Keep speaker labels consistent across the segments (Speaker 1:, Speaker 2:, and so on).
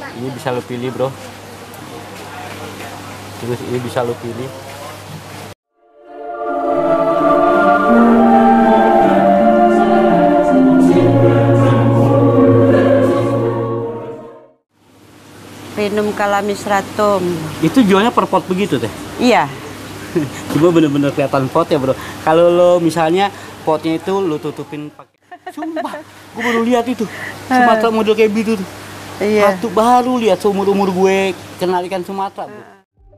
Speaker 1: Ini bisa lo pilih bro. Terus ini bisa lo pilih.
Speaker 2: Rhinum calamisratum.
Speaker 1: Itu jualnya per pot begitu teh?
Speaker 2: Iya.
Speaker 1: Cuma bener-bener kelihatan pot ya bro. Kalau lo misalnya potnya itu lo tutupin pakai. Sumpah, gue baru lihat itu. Sumatera model kayak gitu tuh.
Speaker 2: Iya.
Speaker 1: Satu baru lihat seumur-umur gue kenal ikan Sumatera bro.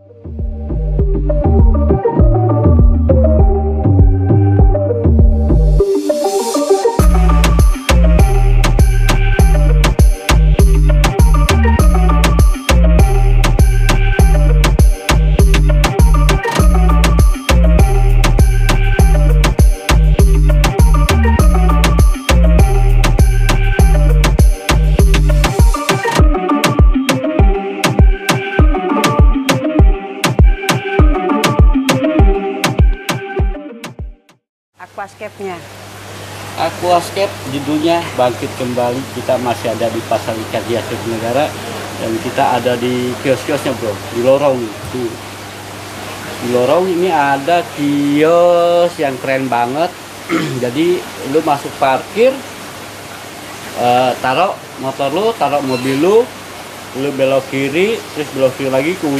Speaker 2: Aquascape-nya.
Speaker 1: Aquascape judulnya Bangkit Kembali. Kita masih ada di Pasar Ikan Hias Negara dan kita ada di kios-kiosnya bro, di lorong tuh. Di lorong ini ada kios yang keren banget. Jadi lu masuk parkir, taruh motor lu, taruh mobil lu belok kiri, terus belok kiri lagi ke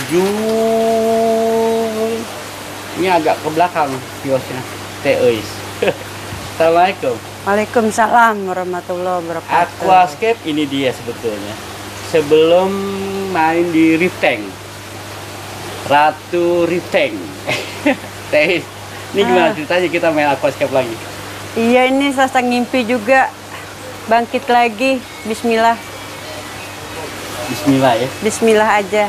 Speaker 1: ujung. Ini agak ke belakang kiosnya. Teis. Assalamualaikum.
Speaker 2: Waalaikumsalam warahmatullahi wabarakatuh.
Speaker 1: Aquascape ini dia sebetulnya. Sebelum main di Reef Tank, Ratu Reef Tank. Teis. Ini gimana ceritanya kita main Aquascape lagi?
Speaker 2: Iya, ini rasa ngimpi juga. Bangkit lagi. Bismillah.
Speaker 1: Bismillah ya.
Speaker 2: Bismillah aja.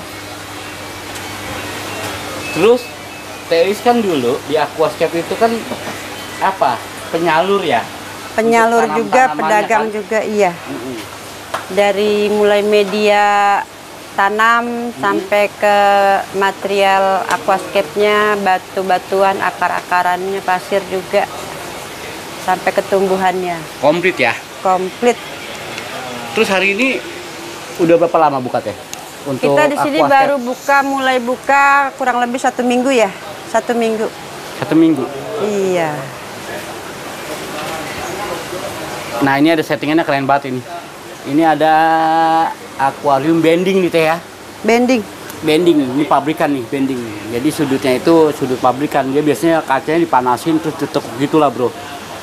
Speaker 1: Terus Teis kan dulu di Aquascape itu kan apa? Penyalur ya?
Speaker 2: Penyalur juga,
Speaker 1: kan?
Speaker 2: pedagang juga, iya. Dari mulai media tanam sampai ke material aquascape-nya, batu-batuan, akar-akarannya, pasir juga, sampai ke tumbuhannya.
Speaker 1: Komplit ya?
Speaker 2: Komplit.
Speaker 1: Terus hari ini udah berapa lama buka teh? Untuk
Speaker 2: Kita di sini
Speaker 1: Aquascape?
Speaker 2: baru mulai buka kurang lebih 1 minggu ya. 1 minggu.
Speaker 1: 1 minggu?
Speaker 2: Iya.
Speaker 1: Nah ini ada settingannya keren banget ini. Ini ada akuarium bending nih teh ya.
Speaker 2: Bending.
Speaker 1: Bending, ini pabrikan nih bending. Jadi sudutnya itu sudut pabrikan. Dia biasanya kacanya dipanasin terus tutup gitulah bro.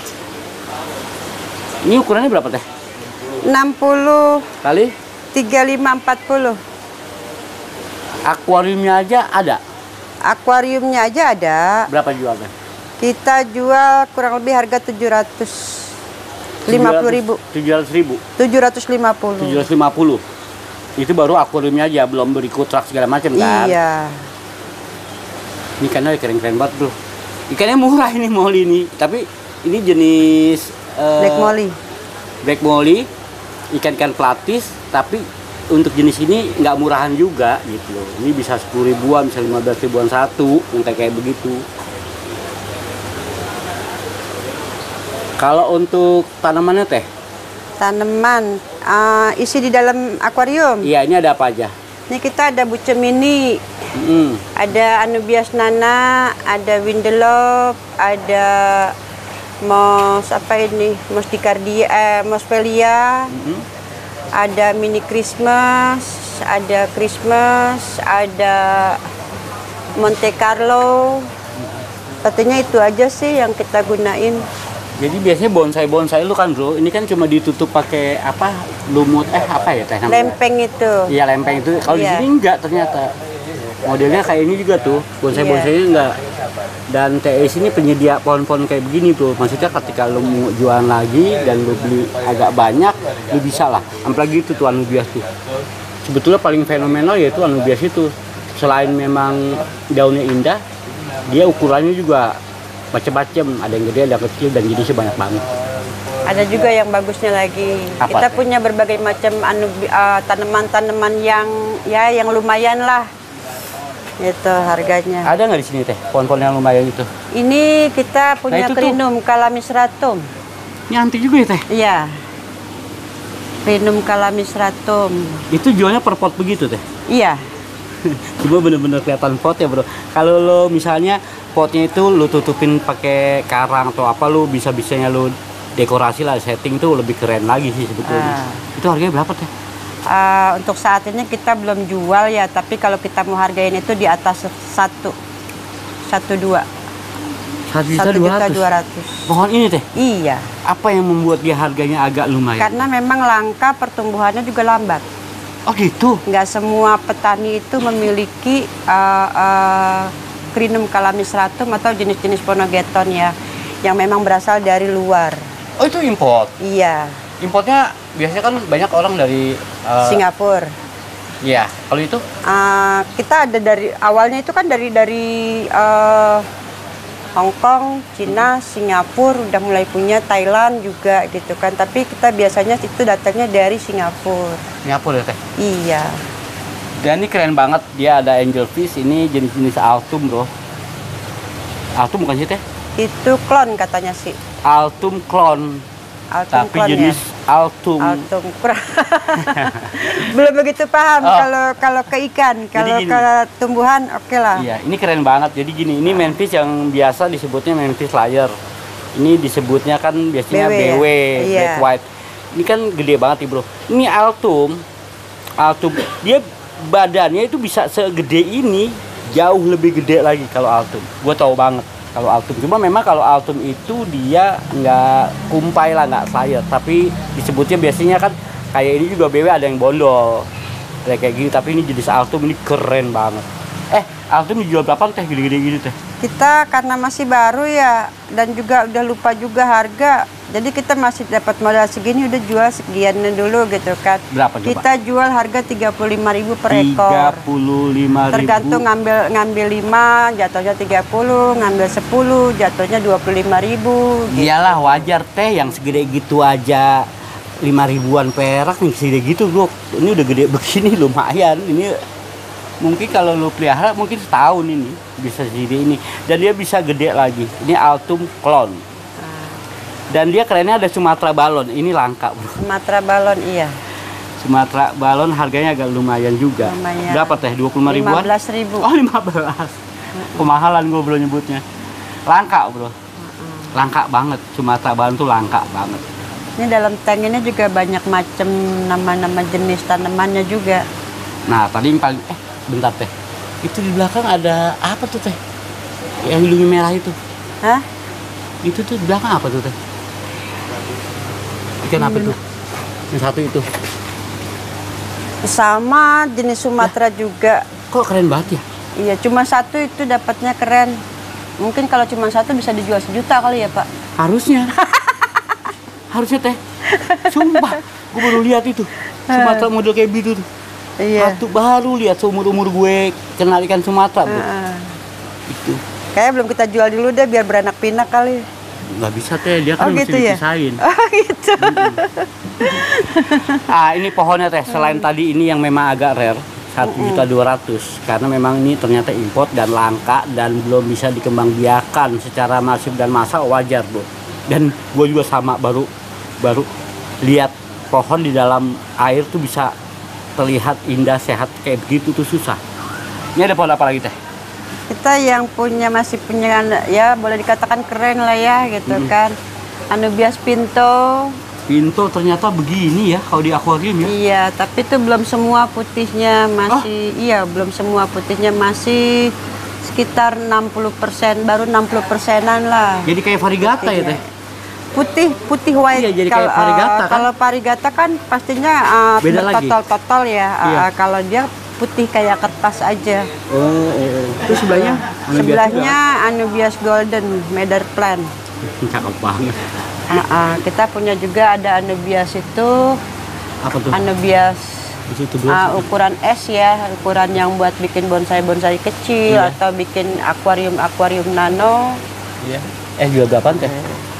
Speaker 1: Ini ukurannya berapa teh?
Speaker 2: 60
Speaker 1: Kali?
Speaker 2: 3540.
Speaker 1: Akuariumnya aja ada?
Speaker 2: Akuariumnya aja ada.
Speaker 1: Berapa jualnya?
Speaker 2: Kita jual kurang lebih harga 750.000.
Speaker 1: 700.000.
Speaker 2: 750.
Speaker 1: 750. Itu baru akuariumnya aja, belum beri kontrak segala macam kan?
Speaker 2: Iya.
Speaker 1: Ini ikannya keren-keren banget bro. Ikannya murah ini molly ini, tapi ini jenis
Speaker 2: Black molly.
Speaker 1: Black molly, ikan-ikan pelapis, tapi untuk jenis ini nggak murahan juga gitu loh. Ini bisa 10 ribuan, bisa 15 ribuan satu, yang kayak begitu. Kalau untuk tanamannya teh?
Speaker 2: Tanaman isi di dalam akuarium.
Speaker 1: Iya, ini ada apa aja?
Speaker 2: Ini kita ada bucem mini, ada anubias nana, ada windelop, ada mos apa ini, mos dicardia, mos pelia, ada mini Christmas, ada Christmas, ada Monte Carlo. Katanya itu aja sih yang kita gunain.
Speaker 1: Jadi biasanya bonsai lu kan bro, ini kan cuma ditutup pakai apa, lumut apa ya teh namanya?
Speaker 2: Lempeng itu.
Speaker 1: Iya lempeng itu. Kalau di
Speaker 2: Iya.
Speaker 1: sini enggak ternyata. Modelnya kayak ini juga tuh, bonsai-bonsainya enggak. Dan TS ini penyedia pohon-pohon kayak begini bro. Maksudnya ketika lu mau jualan lagi dan lu beli agak banyak, lu bisa lah. Apalagi itu tuh anubias tuh. Sebetulnya paling fenomenal yaitu anubias itu. Selain memang daunnya indah, dia ukurannya juga macam-macam, ada yang gede, ada yang kecil, dan jenisnya banyak banget.
Speaker 2: Ada juga yang bagusnya lagi.
Speaker 1: Apa
Speaker 2: Kita
Speaker 1: teh?
Speaker 2: punya berbagai macam tanaman-tanaman yang ya yang lumayan lah. Itu harganya.
Speaker 1: Ada nggak di sini teh pohon-pohon yang lumayan itu?
Speaker 2: Ini kita punya
Speaker 1: itu tuh.
Speaker 2: Rhinum calamisratum.
Speaker 1: Ini antik juga ya teh?
Speaker 2: Iya. Crinum calamisratum.
Speaker 1: Itu jualnya per pot begitu teh?
Speaker 2: Iya.
Speaker 1: Cuma bener-bener kelihatan pot ya bro. Kalau lo misalnya potnya itu lo tutupin pakai karang atau apa, lo bisa-bisanya lo dekorasi lah, setting tuh lebih keren lagi sih sebetulnya. Itu harganya berapa teh?
Speaker 2: Untuk saat ini kita belum jual ya, tapi kalau kita mau hargain itu di atas 1,2 juta.
Speaker 1: 1.200.000. Pohon ini teh?
Speaker 2: Iya.
Speaker 1: Apa yang membuat dia harganya agak lumayan?
Speaker 2: Karena memang langka, pertumbuhannya juga lambat.
Speaker 1: Oh gitu?
Speaker 2: Nggak semua petani itu memiliki Crinum calamisratum atau jenis-jenis Phonogeton ya, yang memang berasal dari luar.
Speaker 1: Oh itu import?
Speaker 2: Iya.
Speaker 1: Importnya biasanya kan banyak orang dari
Speaker 2: Singapura.
Speaker 1: Iya. Kalau itu?
Speaker 2: Kita ada dari awalnya itu kan dari Hong Kong, Cina, Singapura, udah mulai punya Thailand juga gitu kan. Tapi kita biasanya itu datangnya dari Singapura.
Speaker 1: Singapura ya teh?
Speaker 2: Iya.
Speaker 1: Dan ini keren banget, dia ada angelfish, ini jenis-jenis altum bro. Altum bukan sih teh?
Speaker 2: Itu klon katanya sih.
Speaker 1: Altum klon.
Speaker 2: Altum
Speaker 1: Tapi
Speaker 2: klon
Speaker 1: jenis
Speaker 2: ya?
Speaker 1: altum.
Speaker 2: Altum belum begitu paham kalau ke ikan, kalau ke tumbuhan oke lah.
Speaker 1: Iya, ini keren banget. Jadi gini, ini manfish yang biasa disebutnya manfish layer. Ini disebutnya kan biasanya BW, black white. Ini kan gede banget nih bro. Ini altum, dia badannya itu bisa segede ini, jauh lebih gede lagi kalau altum. Gue tahu banget kalau altum. Cuma memang kalau altum itu dia nggak kumpai lah, nggak slayer. Tapi disebutnya biasanya kan kayak ini juga BW ada yang bondol, kayak gini. Tapi ini jenis altum, ini keren banget. Altum dijual berapa teh gede-gede gitu teh?
Speaker 2: Kita karena masih baru ya, dan juga udah lupa juga harga. Jadi kita masih dapat modal segini, udah jual sekian dulu gitu kan.
Speaker 1: Berapa coba?
Speaker 2: Kita jual harga 35.000 per ekor.
Speaker 1: 35.000.
Speaker 2: Tergantung ngambil 5 jatuhnya 30, ngambil 10 jatuhnya 25.000. Gitu.
Speaker 1: Iyalah wajar teh, yang segede gitu aja 5.000-an perak nih, segede gitu bro. Ini udah gede begini lumayan. Ini mungkin kalau lo pelihara mungkin setahun ini bisa jadi ini, dan dia bisa gede lagi. Ini altum klon. Dan dia kerennya ada Sumatera balon. Ini langka bro.
Speaker 2: Sumatera balon iya.
Speaker 1: Sumatera balon harganya agak lumayan juga.
Speaker 2: Lumayan.
Speaker 1: Berapa teh? 25.000-an?
Speaker 2: 15.000.
Speaker 1: Oh 15. Kemahalan gue bro nyebutnya. Langka bro. Langka banget. Sumatera balon tuh langka banget.
Speaker 2: Ini dalam tank ini juga banyak macam nama-nama jenis tanamannya juga.
Speaker 1: Nah tadi yang paling bentar teh. Itu di belakang ada apa tuh teh? Yang hidungnya merah itu.
Speaker 2: Hah?
Speaker 1: Itu tuh di belakang apa tuh teh? Ikan apa tuh? Yang satu itu.
Speaker 2: Sama jenis Sumatera juga.
Speaker 1: Kok keren banget ya?
Speaker 2: Iya, cuma satu itu dapatnya keren. Mungkin kalau cuma satu bisa dijual 1 juta kali ya, Pak?
Speaker 1: Harusnya. Harusnya teh. Sumpah, gue baru lihat itu. Sumatera model kayak gitu tuh.
Speaker 2: Iya.
Speaker 1: Satu baru lihat seumur-umur gue kenal ikan Sumatera, bro. Itu.
Speaker 2: Kayaknya belum kita jual dulu deh biar beranak pinak kali.
Speaker 1: Nggak bisa teh, dia kan
Speaker 2: gitu
Speaker 1: mesti
Speaker 2: ya?
Speaker 1: dipisahin.
Speaker 2: Oh gitu.
Speaker 1: Ini pohonnya teh, selain tadi ini yang memang agak rare, 1.200.000, karena memang ini ternyata import dan langka dan belum bisa dikembangbiakan secara masif dan massal, wajar bro. Dan gue juga sama, baru lihat pohon di dalam air tuh bisa terlihat indah, sehat kayak begitu tuh susah. Ini ada pohon apa lagi teh?
Speaker 2: Kita yang masih punya ya boleh dikatakan keren lah ya gitu kan. Anubias pinto.
Speaker 1: Pinto ternyata begini ya kalau di akuarium ya.
Speaker 2: Iya, tapi itu belum semua putihnya masih belum semua putihnya masih sekitar 60%, baru 60%-an lah.
Speaker 1: Jadi kayak varigata ya teh?
Speaker 2: Putih white.
Speaker 1: Iya, jadi kayak varigata kan?
Speaker 2: Kalau varigata kan pastinya
Speaker 1: beda lagi.
Speaker 2: Total ya.
Speaker 1: Iya.
Speaker 2: Kalau dia putih kayak kertas aja.
Speaker 1: Terus sebelahnya?
Speaker 2: Sebelahnya Anubias golden, Meadow plant.
Speaker 1: Cakep banget.
Speaker 2: Kita punya juga ada Anubias itu.
Speaker 1: Apa tuh?
Speaker 2: Anubias ukuran S ya, ukuran yang buat bikin bonsai kecil atau bikin akuarium nano.
Speaker 1: Iya. Jual berapaan teh?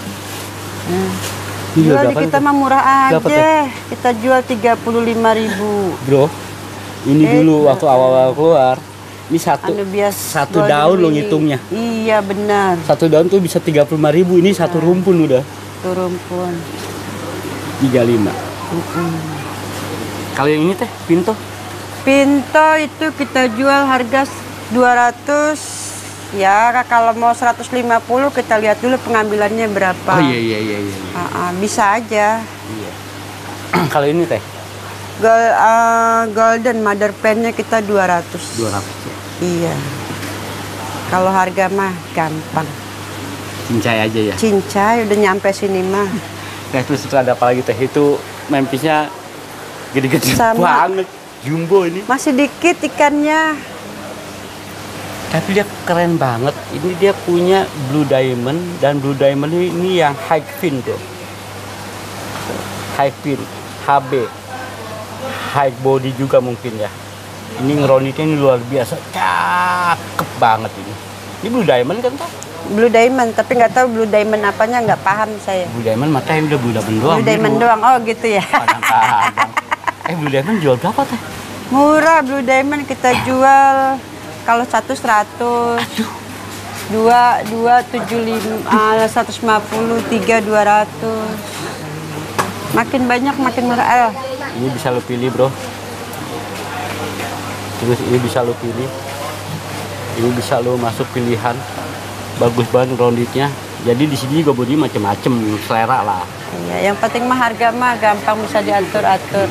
Speaker 2: Jual di kita mah murah aja. Kita jual 35.000.
Speaker 1: Bro, ini dulu waktu awal-awal keluar, ini satu daun lo ngitungnya.
Speaker 2: Iya benar.
Speaker 1: Satu daun tuh bisa 35.000. Ini satu rumpun udah.
Speaker 2: Satu rumpun.
Speaker 1: 35. Kalau yang ini teh, pinto?
Speaker 2: Pinto itu kita jual harga 200. Ya, kalau mau 150 kita lihat dulu pengambilannya berapa.
Speaker 1: Oh iya.
Speaker 2: Bisa aja.
Speaker 1: Iya. Kalau ini teh?
Speaker 2: Golden mother pen-nya kita 200.
Speaker 1: 200 ya.
Speaker 2: Iya. Kalau harga mah gampang.
Speaker 1: Cincai aja ya.
Speaker 2: Cincai udah nyampe sini mah.
Speaker 1: Nah, terus ada apa lagi teh? Itu mempisnya gede-gede
Speaker 2: Sama.
Speaker 1: banget. Jumbo ini.
Speaker 2: Masih dikit ikannya.
Speaker 1: Tapi dia keren banget. Ini dia punya blue diamond, dan blue diamond ini yang high fin tuh. High fin, HB. High body juga mungkin ya. Ini ngeronitnya ini luar biasa. Cakep banget ini. Ini blue diamond kan Pak?
Speaker 2: Blue diamond, tapi nggak tahu blue diamond apanya, nggak paham saya.
Speaker 1: Blue diamond matanya udah blue diamond doang.
Speaker 2: Blue diamond doang, oh gitu ya.
Speaker 1: Kadang-kadang. Blue diamond jual berapa teh?
Speaker 2: Murah blue diamond kita jual kalau 100.
Speaker 1: Aduh.
Speaker 2: 275, 150, 3 200. Makin banyak makin murah.
Speaker 1: Ini bisa lo pilih bro. Terus ini bisa lo pilih. Ini bisa lo masuk pilihan. Bagus banget ronditnya. Jadi di sini juga bodi macem-macem, selera lah.
Speaker 2: Iya, yang penting mah harga mah gampang bisa diatur-atur.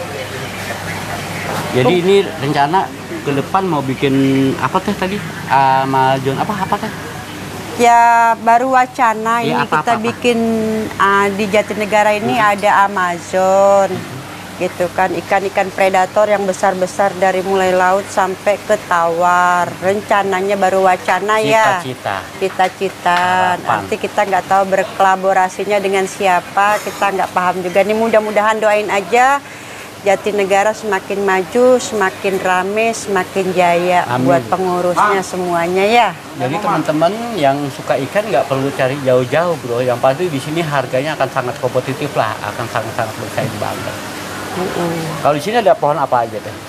Speaker 1: Jadi ini rencana ke depan mau bikin apa teh tadi? Amazon apa teh?
Speaker 2: Ya baru wacana
Speaker 1: Ya,
Speaker 2: ini kita bikin di Jatinegara ini ada Amazon. Gitu kan, ikan-ikan predator yang besar-besar dari mulai laut sampai ke tawar. Rencananya baru wacana ya. Cita-cita. Nanti kita nggak tahu berkolaborasinya dengan siapa, kita nggak paham juga. Nih mudah-mudahan doain aja Jatinegara semakin maju, semakin rame, semakin jaya. Amin. Buat pengurusnya semuanya ya.
Speaker 1: Jadi teman-teman yang suka ikan nggak perlu cari jauh-jauh bro. Yang pasti di sini harganya akan sangat kompetitif lah, akan sangat-sangat bersaing banget. Kalau di sini ada pohon apa aja teh?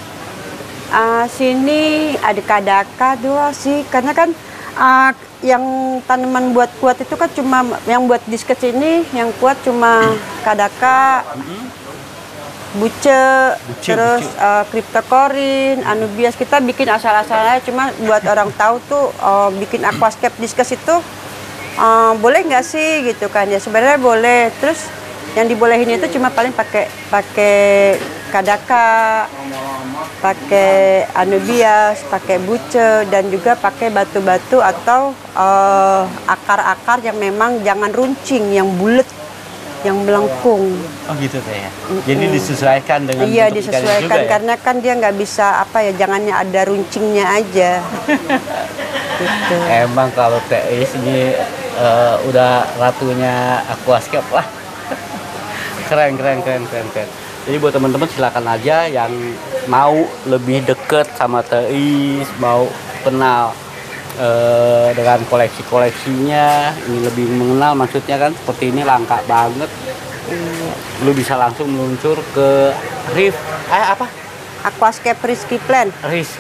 Speaker 2: Sini ada kadaka dua sih, karena kan yang tanaman buat kuat itu kan cuma yang buat disket ini, yang kuat cuma kadaka, buce, terus cryptocorin, anubias. Kita bikin asal-asalnya, cuma buat orang tahu tuh bikin aquascape diskus itu boleh nggak sih gitu kan ya, sebenarnya boleh. Terus yang dibolehin itu cuma paling pakai kadaka, pakai anubias, pakai buce, dan juga pakai batu-batu atau akar-akar yang memang jangan runcing, yang bulat, yang melengkung.
Speaker 1: Oh gitu teh ya. Jadi disesuaikan dengan
Speaker 2: iya disesuaikan juga, karena ya? Kan dia nggak bisa apa ya, jangannya ada runcingnya aja. Gitu.
Speaker 1: Emang kalau TIS ini udah ratunya aquascape lah. Keren. Jadi buat teman-teman silakan aja yang mau lebih deket sama TIS, mau kenal dengan koleksinya, ini lebih mengenal maksudnya kan, seperti ini langka banget. Lu bisa langsung meluncur ke Reef
Speaker 2: Aquascape Rizky Plan.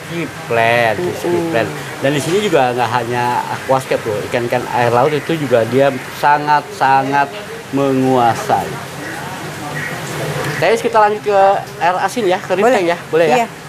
Speaker 1: Dan di sini juga nggak hanya aquascape loh, ikan-ikan air laut itu juga dia sangat-sangat menguasai. Guys, kita lanjut ke air asin ya, ke Reef Tank ya, boleh ya?
Speaker 2: Iya.